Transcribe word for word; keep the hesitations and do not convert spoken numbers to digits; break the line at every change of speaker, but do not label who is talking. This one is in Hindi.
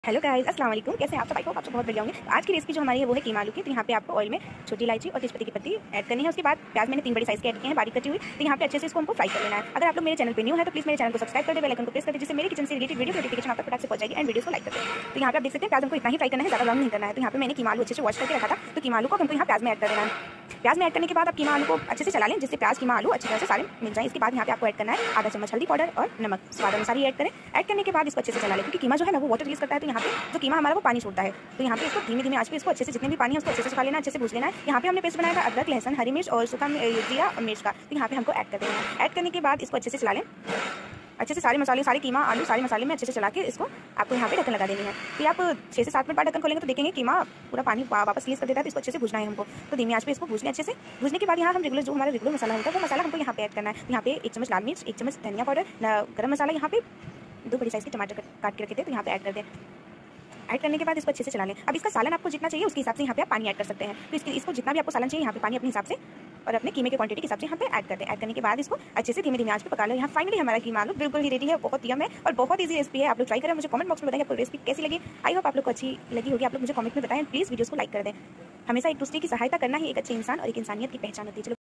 हेलो गाइस, अस्सलाम वालेकुम। कैसे हैं आप सब? आई होप आप सब बहुत बढ़िया होंगे। तो आज की रेसिपी जो हमारी है वो है कीमा आलू की। तो यहाँ पे आपको ऑयल में छोटी इलायची और तेजपत्ती की पत्ती ऐड करनी है। उसके बाद प्याज मैंने तीन बड़ी साइज के ऐड किए हैं, बारीक कटी हुई। तो यहाँ पे अच्छे से इसको हमको फ्राई कर लेना है। अगर आप लोग मेरे चैनल पे न्यू है तो प्लीज मेरे चैनल को सब्सक्राइब कर दे, बेल आइकन को प्रेस कर दे, जिससे मेरे किचन से रिलेटेड वीडियो नोटिफिकेशन आप तक फटाक से पहुंच जाएगी एंड वीडियो को लाइक कर दे। तो यहाँ पे आप देख सकते हैं प्याज हमको इतना ही फ्राई करना है, ज्यादा ब्राउन नहीं करना है। तो यहाँ पे मैंने कीमा आलू अच्छे से वॉश करके रखा था, तो कीमा आलू को हमको यहाँ प्याज में ऐड कर देना है। प्याज में ऐड करने के बाद आप कीमा आलू को अच्छे से चला लें, जिससे प्याज कीमा आलू अच्छी तरह से सारे मिल जाए। इसके बाद यहाँ पे आपको ऐड करना है आधा चम्मच हल्दी पाउडर और नमक स्वाद अनुसार ही ऐड करें। ऐड करने के बाद इसको अच्छे से चला लें, क्योंकि कीमा जो है ना वो वाटर रिलीज करता है। तो यहाँ पे जो कीमा हमारा वो पानी छोड़ता है। तो यहाँ पे इसको धीमे धीमे आंच पे इसको अच्छे से जितने भी पानी है उसको अच्छे से सुखा लेना, अच्छे से भूज लेना है। यहाँ पे हमने पेस्ट बनाया था अदरक, लहसुन, हरी मिर्च और सूखा जीरा और मिर्च का। तो यहाँ पे हमको ऐड कर देना है। ऐड करने के बाद इसको अच्छे से चला लें, अच्छे से सारे मसाले, सारे कीमा आलू सारे मसाले में अच्छे से चला के इसको आपको यहाँ पे ढक्कन लगा देनी है। फिर आप छः से सात मिनट बाद ढक्कन खोलेंगे तो देखेंगे कीमा पूरा पानी वापस रिलीज कर देता है। तो इसको अच्छे से भूजना है हमको। तो धीमी आंच पे इसको भूज लें अच्छे से। भूजने के बाद यहाँ हम रेगुलर जो हमारा रेगुलर मसाला होता है वो मसाला हमको यहाँ पे ऐड करना है। यहाँ पे एक चम्मच लाल मिर्च, एक चम्मच धनिया पाउडर, गरम मसाला, यहाँ पे दो बड़ी साइज के टमाटर काट के रखे थे तो यहाँ पे ऐड कर दें। ऐड करने के बाद इसको अच्छे से चला लें। अब इसका सालन आपको जितना चाहिए उसके हिसाब से यहाँ पे आप पानी ऐड कर सकते हैं। तो इसके इसको जितना भी आपको सालन चाहिए यहाँ पे पानी अपने हिसाब से और अपने कीमे की क्वांटिटी के हिसाब से यहाँ पे ऐड कर दें। ऐड करने के बाद इसको अच्छे से धीमे धीमे आंच पे पका लो। यहाँ फाइनली हमारा कीमा आलू बिल्कुल ही रेडी है। बहुत यम है और बहुत ईजी रेसिपी है। आप लोग ट्राई करें, मुझे कमेंट बॉक्स में बताएं आपको रेसिपी कैसी लगी। आई होप आप लोग को अच्छी लगी होगी। आप लोग मुझे कमेंट में बताएं, प्लीज वीडियोस को लाइक कर दें। हमेशा एक दूसरे की सहायता करना ही एक अच्छे इंसान और एक इंसानियत की पहचान होती है। चलो।